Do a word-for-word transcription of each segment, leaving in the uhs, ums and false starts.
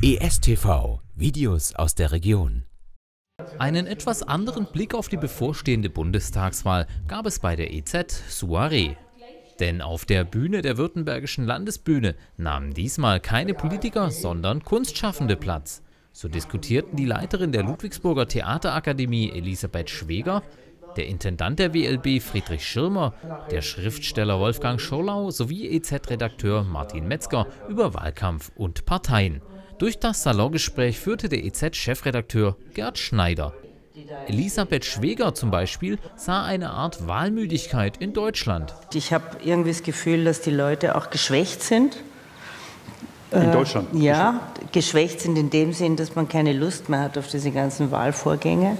E S T V, Videos aus der Region. Einen etwas anderen Blick auf die bevorstehende Bundestagswahl gab es bei der E Z Soiree. Denn auf der Bühne der Württembergischen Landesbühne nahmen diesmal keine Politiker, sondern Kunstschaffende Platz. So diskutierten die Leiterin der Ludwigsburger Theaterakademie Elisabeth Schweger, der Intendant der W L B Friedrich Schirmer, der Schriftsteller Wolfgang Schorlau sowie E Z-Redakteur Martin Metzger über Wahlkampf und Parteien. Durch das Salongespräch führte der E Z-Chefredakteur Gerd Schneider. Elisabeth Schweger zum Beispiel sah eine Art Wahlmüdigkeit in Deutschland. Ich habe irgendwie das Gefühl, dass die Leute auch geschwächt sind. In Deutschland? Äh, ja, geschwächt sind in dem Sinn, dass man keine Lust mehr hat auf diese ganzen Wahlvorgänge.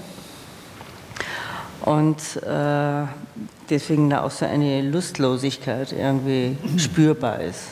Und äh, deswegen auch so eine Lustlosigkeit irgendwie spürbar ist.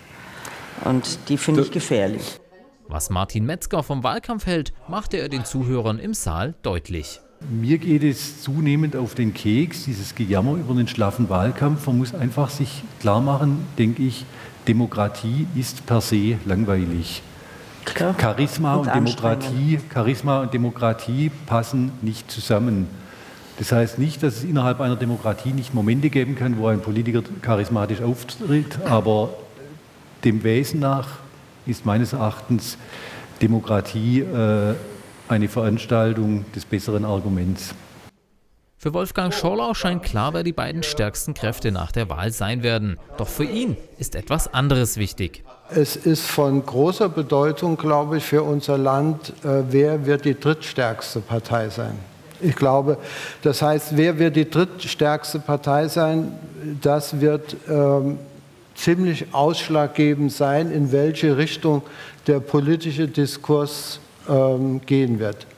Und die finde ich gefährlich. Was Martin Metzger vom Wahlkampf hält, machte er den Zuhörern im Saal deutlich. Mir geht es zunehmend auf den Keks, dieses Gejammer über den schlaffen Wahlkampf. Man muss einfach sich klar machen, denke ich, Demokratie ist per se langweilig. Klar. Charisma und, und Demokratie, Charisma und Demokratie passen nicht zusammen. Das heißt nicht, dass es innerhalb einer Demokratie nicht Momente geben kann, wo ein Politiker charismatisch auftritt, aber dem Wesen nach ist meines Erachtens Demokratie äh, eine Veranstaltung des besseren Arguments. Für Wolfgang Schorlau scheint klar, wer die beiden stärksten Kräfte nach der Wahl sein werden. Doch für ihn ist etwas anderes wichtig. Es ist von großer Bedeutung, glaube ich, für unser Land, äh, wer wird die drittstärkste Partei sein. Ich glaube, das heißt, wer wird die drittstärkste Partei sein, das wird ähm, ziemlich ausschlaggebend sein, in welche Richtung der politische Diskurs ähm, gehen wird.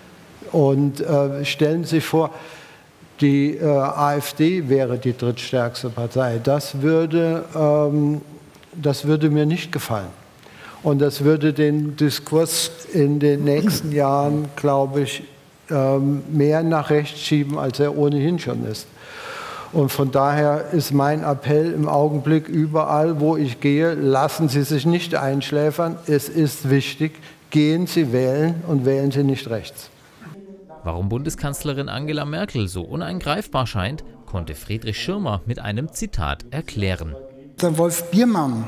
Und äh, stellen Sie sich vor, die äh, AfD wäre die drittstärkste Partei. Das würde, ähm, das würde mir nicht gefallen. Und das würde den Diskurs in den nächsten Jahren, glaube ich, ähm, mehr nach rechts schieben, als er ohnehin schon ist. Und von daher ist mein Appell im Augenblick überall, wo ich gehe, lassen Sie sich nicht einschläfern. Es ist wichtig, gehen Sie wählen und wählen Sie nicht rechts. Warum Bundeskanzlerin Angela Merkel so uneingreifbar scheint, konnte Friedrich Schirmer mit einem Zitat erklären. Der Wolf Biermann,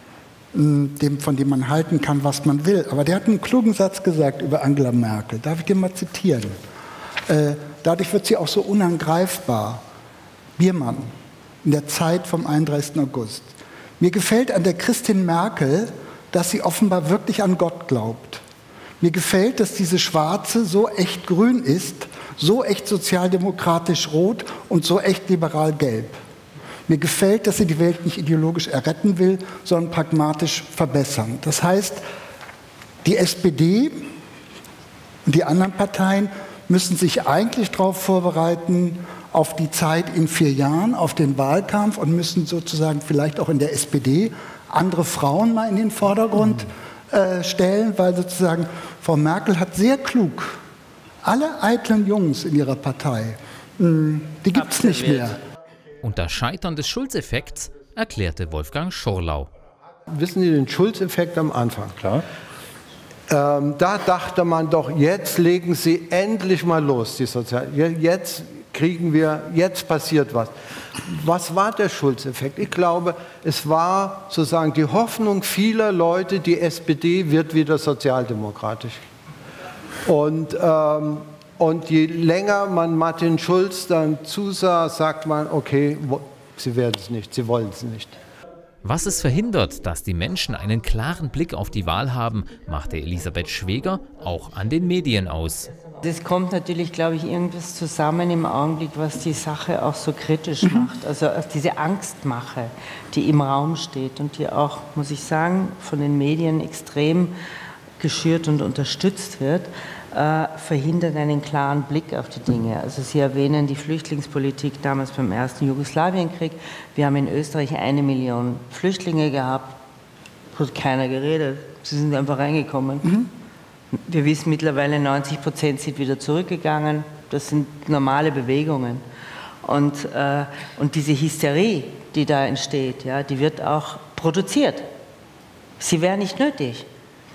dem, von dem man halten kann, was man will, aber der hat einen klugen Satz gesagt über Angela Merkel. Darf ich den mal zitieren? Äh, dadurch wird sie auch so unangreifbar. Biermann, in der Zeit vom einunddreißigsten August. Mir gefällt an der Christin Merkel, dass sie offenbar wirklich an Gott glaubt. Mir gefällt, dass diese Schwarze so echt grün ist, so echt sozialdemokratisch rot und so echt liberal gelb. Mir gefällt, dass sie die Welt nicht ideologisch erretten will, sondern pragmatisch verbessern. Das heißt, die S P D und die anderen Parteien müssen sich eigentlich darauf vorbereiten, auf die Zeit in vier Jahren, auf den Wahlkampf und müssen sozusagen vielleicht auch in der S P D andere Frauen mal in den Vordergrund äh, stellen, weil sozusagen Frau Merkel hat sehr klug alle eitlen Jungs in ihrer Partei, mh, die gibt es nicht mehr. Und das Scheitern des Schulz-Effekts erklärte Wolfgang Schorlau. Wissen Sie den Schulz-Effekt am Anfang? Klar. Ähm, da dachte man doch, jetzt legen Sie endlich mal los, die Sozial jetzt kriegen wir, jetzt passiert was. Was war der Schulz-Effekt? Ich glaube, es war sozusagen die Hoffnung vieler Leute, die S P D wird wieder sozialdemokratisch. Und, ähm, und je länger man Martin Schulz dann zusah, sagt man, okay, sie werden es nicht, sie wollen es nicht. Was es verhindert, dass die Menschen einen klaren Blick auf die Wahl haben, machte Elisabeth Schweger auch an den Medien aus. Das kommt natürlich, glaube ich, irgendwas zusammen im Augenblick, was die Sache auch so kritisch macht. Also diese Angstmache, die im Raum steht und die auch, muss ich sagen, von den Medien extrem geschürt und unterstützt wird, äh, verhindert einen klaren Blick auf die Dinge. Also Sie erwähnen die Flüchtlingspolitik damals beim ersten Jugoslawienkrieg. Wir haben in Österreich eine Million Flüchtlinge gehabt, hat keiner geredet. Sie sind einfach reingekommen. Mhm. Wir wissen mittlerweile, neunzig Prozent sind wieder zurückgegangen. Das sind normale Bewegungen. Und, äh, und diese Hysterie, die da entsteht, ja, die wird auch produziert. Sie wäre nicht nötig.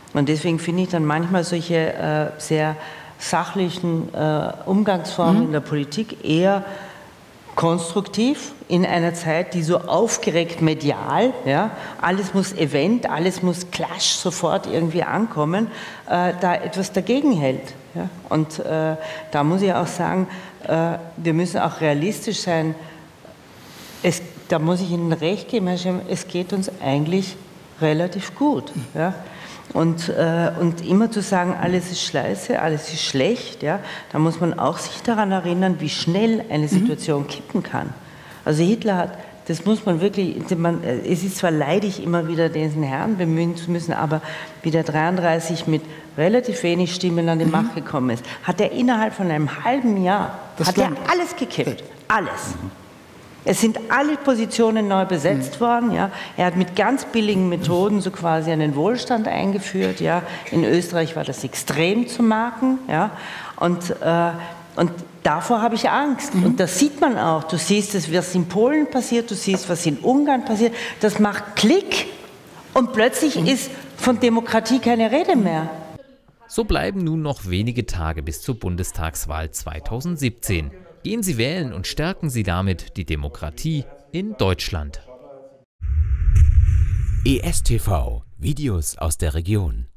Und deswegen finde ich dann manchmal solche äh, sehr sachlichen äh, Umgangsformen mhm. in der Politik eher konstruktiv in einer Zeit, die so aufgeregt medial, ja, alles muss Event, alles muss Clash sofort irgendwie ankommen, äh, da etwas dagegen hält. Ja. Und äh, da muss ich auch sagen, äh, wir müssen auch realistisch sein. Es, da muss ich Ihnen recht geben, Herr Schirm, es geht uns eigentlich relativ gut. Ja. Und, äh, und immer zu sagen, alles ist scheiße, alles ist schlecht, ja, da muss man auch sich daran erinnern, wie schnell eine Situation mhm. kippen kann. Also Hitler hat, das muss man wirklich, man, es ist zwar leidig, immer wieder diesen Herrn bemühen zu müssen, aber wie der dreiunddreißig mit relativ wenig Stimmen an die mhm. Macht gekommen ist, hat er innerhalb von einem halben Jahr, das hat er alles gekippt, alles. Mhm. Es sind alle Positionen neu besetzt mhm. worden. Ja. Er hat mit ganz billigen Methoden so quasi einen Wohlstand eingeführt. Ja. In Österreich war das extrem zu merken. Ja. Und, äh, und davor habe ich Angst. Mhm. Und das sieht man auch. Du siehst, was in Polen passiert, du siehst, was in Ungarn passiert. Das macht Klick und plötzlich mhm. ist von Demokratie keine Rede mehr. So bleiben nun noch wenige Tage bis zur Bundestagswahl zweitausendsiebzehn. Gehen Sie wählen und stärken Sie damit die Demokratie in Deutschland. E S T V, Videos aus der Region.